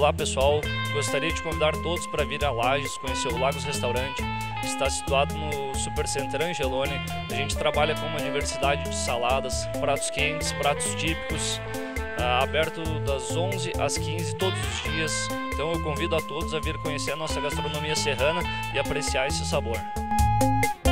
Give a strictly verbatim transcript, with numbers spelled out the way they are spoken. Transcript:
Olá pessoal, gostaria de convidar todos para vir a Lages, conhecer o Lagos Restaurante, que está situado no Supercenter Angelone. A gente trabalha com uma diversidade de saladas, pratos quentes, pratos típicos, uh, aberto das onze às quinze todos os dias. Então eu convido a todos a vir conhecer a nossa gastronomia serrana e apreciar esse sabor.